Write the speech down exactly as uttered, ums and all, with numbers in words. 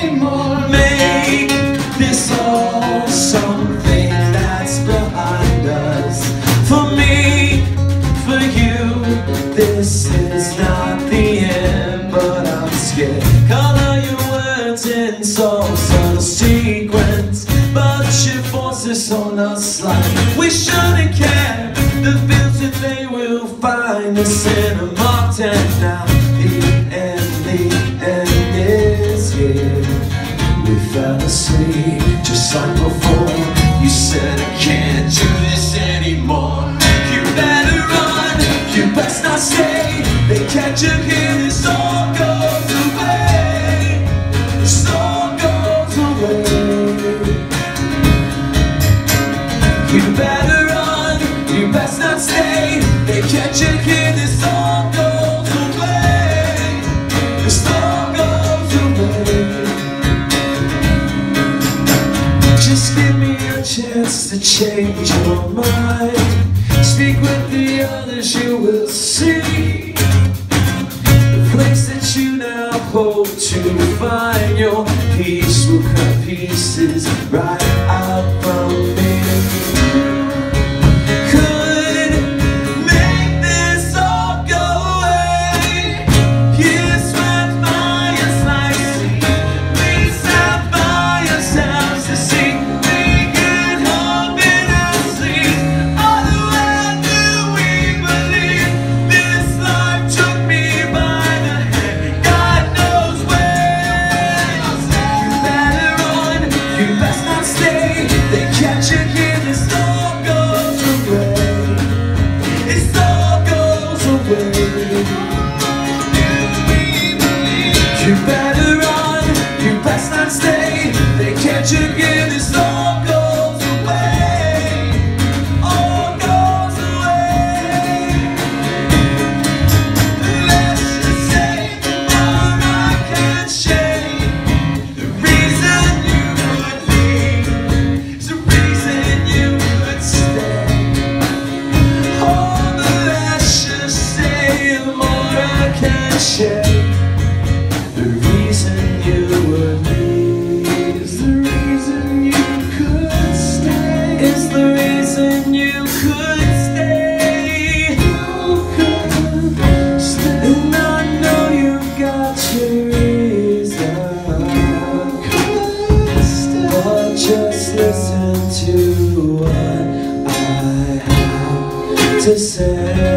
anymore. Make this all something that's behind us. For me, for you, this is not the end, but I'm scared. Color your words in so subtle sequence, but you force this on us like we shouldn't care. The bills that they will find us in a mock tent now. The end, the end is here. We fell asleep just like before. You said I can't do this anymore. You better run, you best not stay. They catch you here, this all goes away. This all goes away. You better run, you best not stay. They catch you here, this all goes away. This all goes away. Just give me a chance to change your mind. Speak with the others, you will see the place that you now hope to find. Your peace will cut pieces right out from me. Could make this all go away. Years went by us like sea. We sat by ourselves to see. We could hope in our sleep. Otherwise do we believe? This life took me by the hand, God knows where. You better run, you best not stay. They catch you here, this all goes away. This all goes away. You better run, you best not stay. They catch you here, this all goes away. All goes away. Let's just say tomorrow I can't change. The reason you would leave is the reason you could stay. Oh, the less you say, the more I can shake. The reason you would leave is the reason you could stay. Is the reason you could stay. You could stay. And I know you got your reason. Could stay. But just listen to what I have to say.